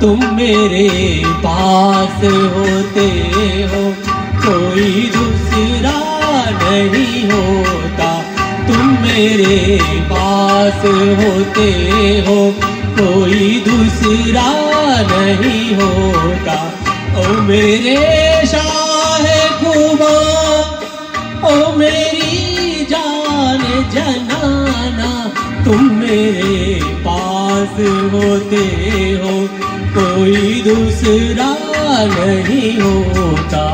तुम मेरे पास होते हो कोई दूसरा नहीं होता। तुम मेरे पास होते हो कोई दूसरा नहीं होता। ओ मेरे शाह खुदा, ओ मेरी जान जनाना, तुम मेरे पास होते हो कोई दूसरा नहीं होता।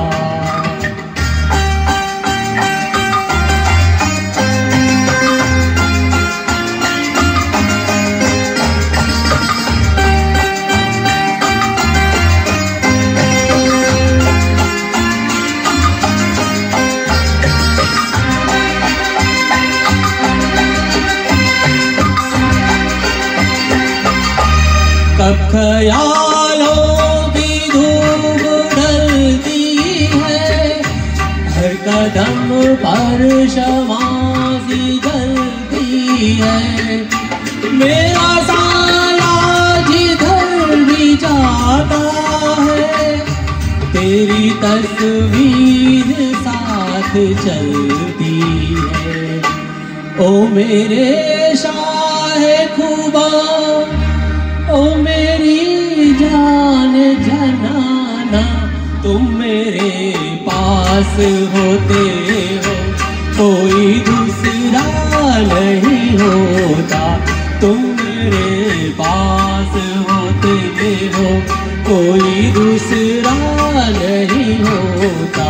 कब ख्यालों की धूप ढलती है, हर कदम पर शमासी जलती है। मेरा साया जिधर भी जाता है, तेरी तस्वीर साथ चलती है। ओ मेरे शाह खुदा, ओ मेरी जान जनाना, तुम मेरे पास होते हो कोई दूसरा नहीं होता। तुम मेरे पास होते हो कोई दूसरा नहीं होता।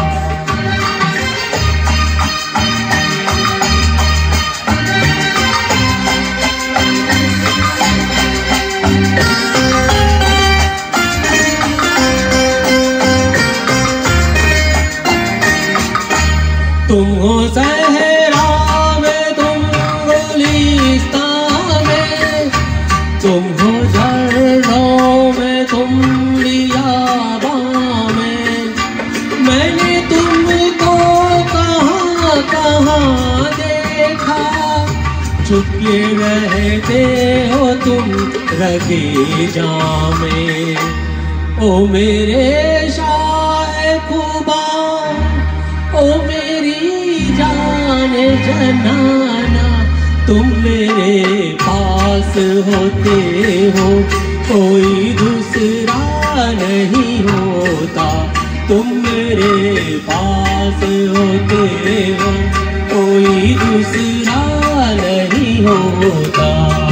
तुम हो सहरा में, तुम गुलिस्तान में, तुम हो झरनों में, तुम बियाबां में। मैंने तुमको कहाँ कहाँ देखा, चुपके रहते हो तुम रगे जामे। ओ मेरे शाह खुदा, ओ मेरी जान जनाना, तुम मेरे पास होते हो कोई दूसरा नहीं होता। तुम मेरे पास होते हो कोई दूसरा नहीं होता।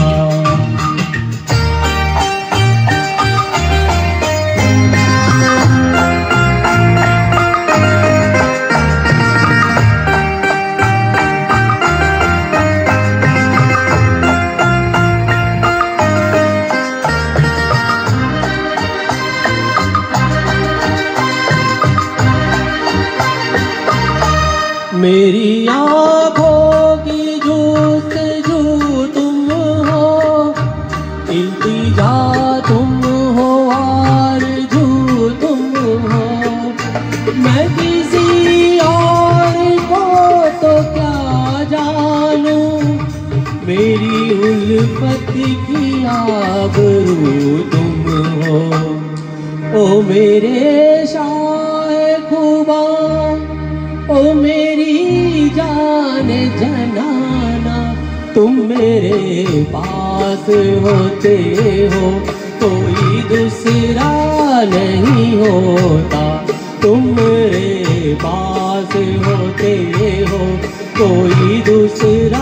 मेरी आँखों की जूस्तजू तुम हो, इल्तिजा तुम हो, आरज़ू तुम हो। मैं किसी और को तो क्या जानूं, मेरी उल्फत की आबरू तुम हो। ओ मेरे शाह खुदा, ओ मेरी जान जनाना, तुम मेरे पास होते हो कोई दूसरा नहीं होता। तुम मेरे पास होते हो कोई दूसरा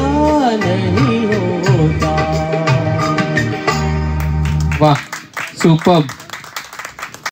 नहीं होता। वाह, सुपर्ब।